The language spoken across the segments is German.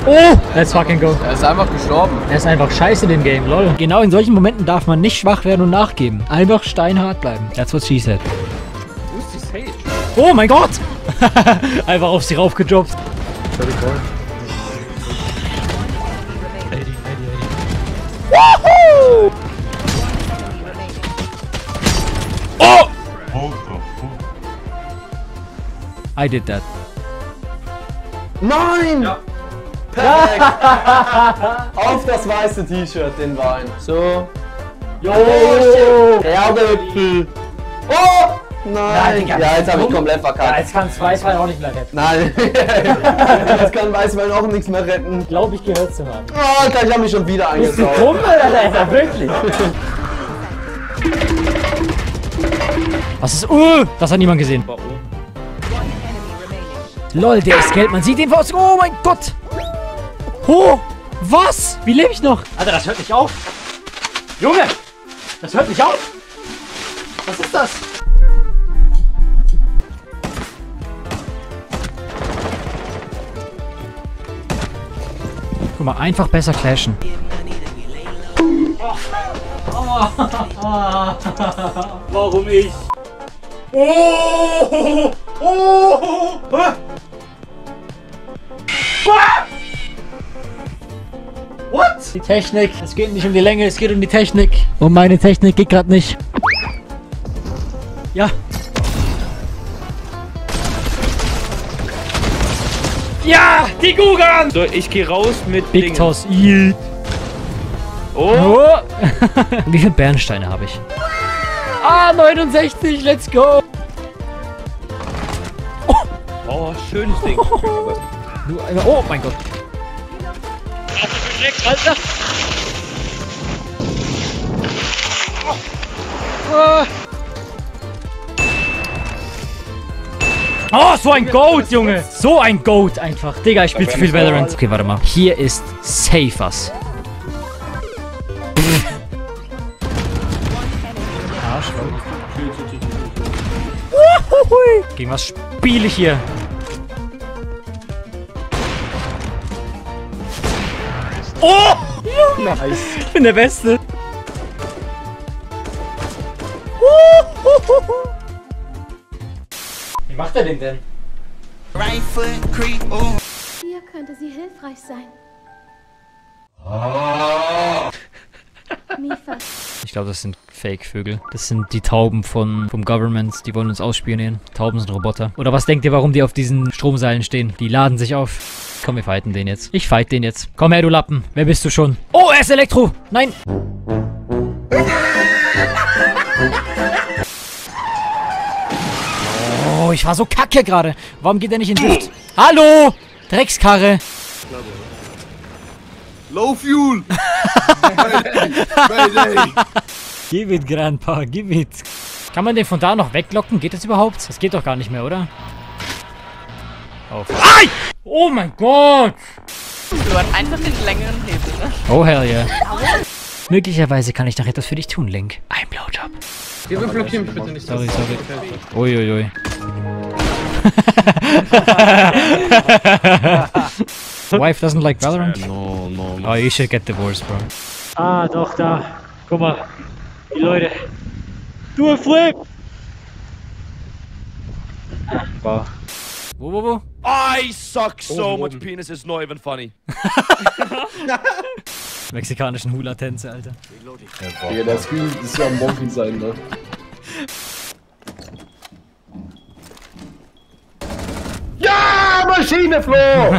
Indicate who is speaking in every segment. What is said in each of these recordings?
Speaker 1: Oh, let's fucking go.
Speaker 2: Er ist einfach gestorben.
Speaker 1: Er ist einfach scheiße in dem Game, lol. Genau in solchen Momenten darf man nicht schwach werden und nachgeben. Einfach steinhart bleiben. That's what she said.
Speaker 2: Wo ist die Sage?
Speaker 1: Oh mein Gott! Einfach auf sie raufgejobbt. Woohoo! Oh! I did that.
Speaker 3: Nein! Ja. Perfekt! Auf das weiße T-Shirt, den Wein. So. Jo! Erdäpfel! Oh! Nein! Ja, jetzt habe ich komplett verkackt.
Speaker 1: Ja, jetzt kann Weißwein auch nicht mehr retten.
Speaker 3: Nein! Jetzt kann Weißwein auch nichts mehr retten.
Speaker 1: Glaube ich, gehört zu haben.
Speaker 3: Oh, ich habe mich schon wieder eingesaugt.
Speaker 1: Dumm, Alter, wirklich. Was ist. Das hat niemand gesehen. Lol, der ist gelb. Man sieht den Faust. Oh mein Gott. Oh, was? Wie lebe ich noch? Alter, das hört nicht auf. Junge, das hört nicht auf. Was ist das? Guck mal, einfach besser clashen. Warum ich? Oh! Oh! What? Die Technik. Es geht nicht um die Länge, es geht um die Technik. Und meine Technik geht gerade nicht. Ja. Ja, die Gugan!
Speaker 2: So, ich gehe raus mit
Speaker 1: Big
Speaker 2: Dingen.
Speaker 1: Toss.
Speaker 2: Oh!
Speaker 1: Oh. Wie viele Bernsteine habe ich? Ah, 69, let's go!
Speaker 2: Oh, schönes Ding.
Speaker 1: Oh mein Gott. Alter. Oh, so ein Goat, Junge. So ein Goat einfach. Digga, ich spiele zu viel Valorant. Okay, warte mal. Hier ist safe was. Gegen was spiele ich hier? Oh! Nice. Ich bin der Beste. Wie macht er den denn?
Speaker 4: Hier könnte sie hilfreich sein. Mifa.
Speaker 1: Ich glaube, das sind Fake-Vögel. Das sind die Tauben vom Government. Die wollen uns ausspionieren. Tauben sind Roboter. Oder was denkt ihr, warum die auf diesen Stromseilen stehen? Die laden sich auf. Komm, wir fighten den jetzt. Ich fight den jetzt. Komm her, du Lappen. Wer bist du schon? Oh, er ist Elektro. Nein. Oh, ich war so kacke gerade. Warum geht er nicht in Drift? Hallo! Dreckskarre.
Speaker 5: Low fuel!
Speaker 1: Gib it, Grandpa, gib it. Kann man den von da noch weglocken? Geht das überhaupt? Das geht doch gar nicht mehr, oder? Auf. Ai! Oh mein Gott!
Speaker 6: Du hast einfach den längeren Hebel, ne?
Speaker 1: Oh hell yeah. Möglicherweise kann ich noch etwas für dich tun, Link. Ein Blowjob.
Speaker 2: Wir blockieren mich bitte nicht.
Speaker 1: Sorry. Uiuiui. Wife doesn't like Valorant?
Speaker 5: No.
Speaker 1: Oh, you should get divorced, bro. Ah, doch, da. Guck mal. Die Leute. Do a flip! Wow. Wo?
Speaker 5: I suck so much penis, it's not even funny.
Speaker 1: Mexikanischen Hula-Tänze, Alter.
Speaker 3: Ja, der Screen ist ja ein Monkey sein, ne? Ja, Maschine, Flo!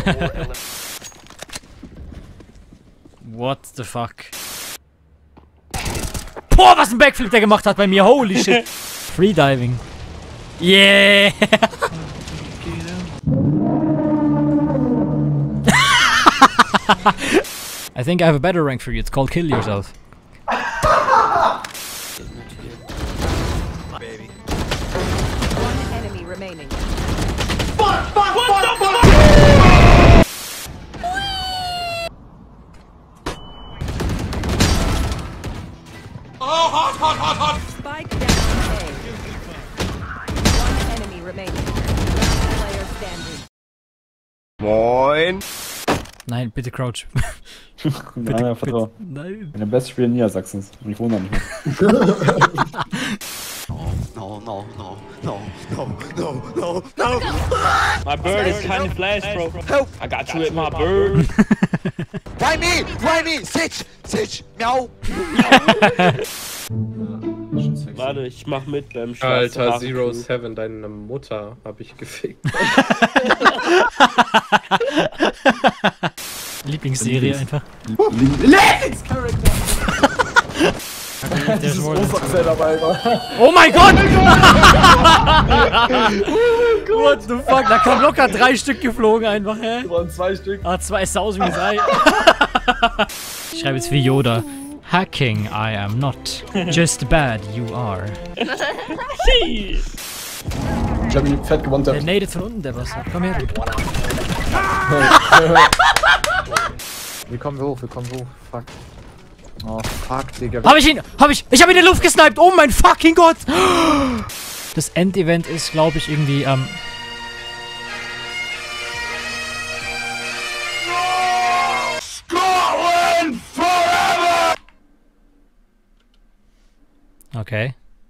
Speaker 1: What the fuck? Boah, was ein Backflip der gemacht hat bei mir. Holy shit. Freediving. Yeah. I think I have a better rank for you. It's called Kill Yourself.
Speaker 6: One enemy remaining. Spike down A. One enemy remaining. Last player standing.
Speaker 5: Moin!
Speaker 1: Nein, bitte Crouch.
Speaker 7: Nein, vertrau.
Speaker 1: Nein.
Speaker 7: Ich bin der beste Spieler Niedersachsens. Und ich wohne da nicht mehr.
Speaker 5: No.
Speaker 2: My bird is kind of flash, bro. Help! I got you with my bird.
Speaker 5: Why me? Why me? Sitch! Miau!
Speaker 2: Warte, ich mach mit beim
Speaker 8: Alter, 07, deine Mutter hab ich gefickt.
Speaker 1: Lieblingsserie einfach.
Speaker 3: Dieses Rosa-Setup, Alter.
Speaker 1: Oh mein Gott! What the fuck? Da kamen locker 3 Stück geflogen einfach, hä?
Speaker 3: Das waren 2 Stück.
Speaker 1: Ah, 2 ist aus wie ein Ei. Ich schreibe jetzt wie Yoda. Hacking, I am not. Just bad, you are.
Speaker 3: Ich hab ihn fett gewonnen.
Speaker 1: Der nadet von unten, der Wasser. Komm her.
Speaker 9: Wir kommen hoch, Fuck. Oh, fuck, Digga.
Speaker 1: Hab ich ihn! Ich hab ihn in die Luft gesniped! Oh mein fucking Gott! Das Endevent ist, glaube ich, irgendwie
Speaker 5: Scotland forever!
Speaker 1: Okay.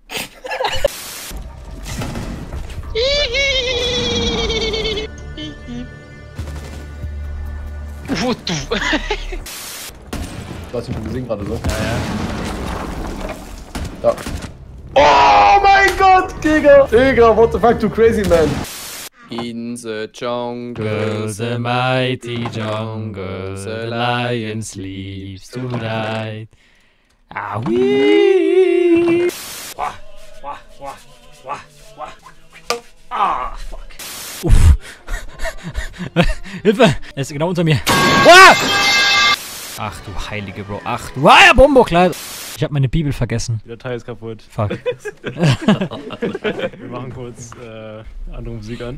Speaker 3: Du hast ihn schon gesehen gerade so. Ja. Da. Oh mein Gott, Digga! Digga, what the fuck, du crazy man!
Speaker 8: In the jungle,
Speaker 1: The mighty jungle, the lion sleeps tonight. Ah, wee! Ah, fuck. Uff. Hilfe! Er ist genau unter mir. Ah! Ach du heilige Bro. Ach du Bombo-Kleid. Ich hab meine Bibel vergessen.
Speaker 7: Die Datei ist kaputt.
Speaker 1: Fuck.
Speaker 7: Wir machen kurz andere Musik an.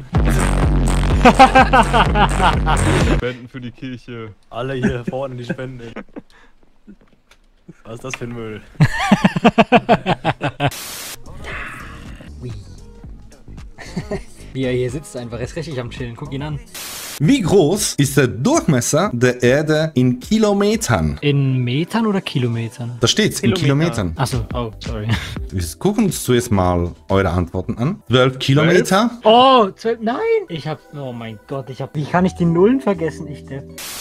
Speaker 7: Spenden für die Kirche. Alle hier vorne die Spenden. Was ist das für ein Müll?
Speaker 1: Wie er hier sitzt einfach, er ist richtig am Chillen. Guck ihn an.
Speaker 10: Wie groß ist der Durchmesser der Erde in Kilometern?
Speaker 1: In Metern oder Kilometern?
Speaker 10: Da steht's, in Kilometern.
Speaker 1: Achso, oh, sorry.
Speaker 10: Wir gucken uns zuerst mal eure Antworten an. 12 Kilometer.
Speaker 1: Oh, 12, nein! Oh mein Gott, wie kann ich die Nullen vergessen, ich Depp?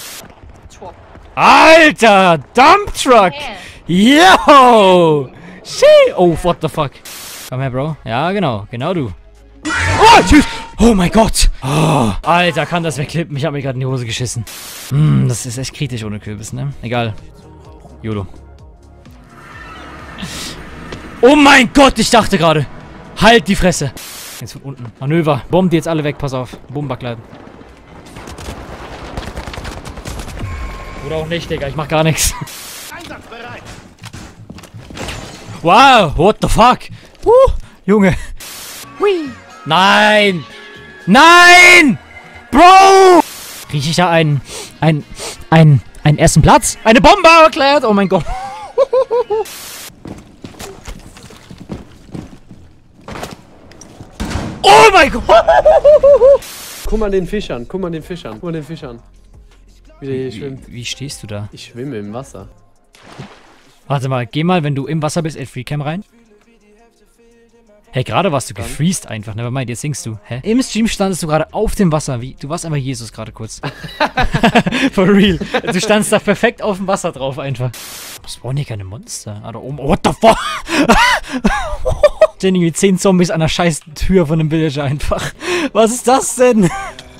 Speaker 1: Alter, Dump Truck! Yo! Shit! Oh, what the fuck? Komm her, Bro. Ja, genau du. Oh, tschüss! Oh mein Gott! Oh, Alter, kann das wegklippen? Ich hab mir gerade in die Hose geschissen. Das ist echt kritisch ohne Kürbis, ne? Egal. YOLO. Oh mein Gott, ich dachte gerade. Halt die Fresse. Jetzt von unten. Manöver. Bomben die jetzt alle weg, pass auf. Bombenbackleiten. Oder auch nicht, Digga. Ich mach gar nichts. Wow, what the fuck? Junge. Hui. Nein! Nein! Bro! Rieche ich da einen ersten Platz? Eine Bombe erklärt! Oh mein Gott. Oh mein Gott!
Speaker 3: Guck mal den Fischern, Wie der hier schwimmt.
Speaker 1: Wie stehst du da?
Speaker 3: Ich schwimme im Wasser.
Speaker 1: Warte mal, geh mal, wenn du im Wasser bist, in Freecam rein. Hey, gerade warst du gefreezed einfach, ne? Nevermind, jetzt singst du. Hä? Im Stream standest du gerade auf dem Wasser. Du warst einfach Jesus gerade kurz. For real. Du standst da perfekt auf dem Wasser drauf einfach. Was waren hier keine Monster? Ah, da oben. Oh, what the fuck? Stehen irgendwie 10 Zombies an der scheiß Tür von dem Villager einfach. Was ist das denn?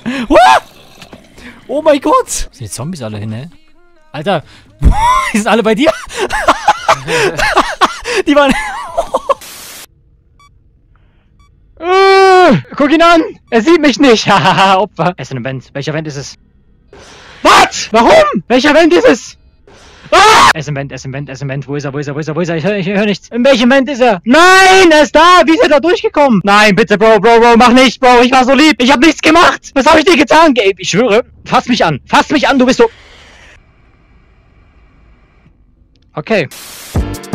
Speaker 1: Oh mein Gott! Sind die Zombies alle hin, hä? Alter, die sind alle bei dir? Die waren... Guck ihn an! Er sieht mich nicht! Hahaha, Opfer! Er ist in einem Vent. Welcher Vent ist es? Was? Warum? Welcher Vent ist es? Ah! Er ist im Vent. Wo ist er? Ich hör nichts. In welchem Vent ist er? Nein! Er ist da! Wie ist er da durchgekommen? Nein, bitte, Bro, mach nicht, Bro! Ich war so lieb! Ich hab nichts gemacht! Was hab ich dir getan, Gabe? Ich schwöre! Fass mich an! Du bist so... Okay.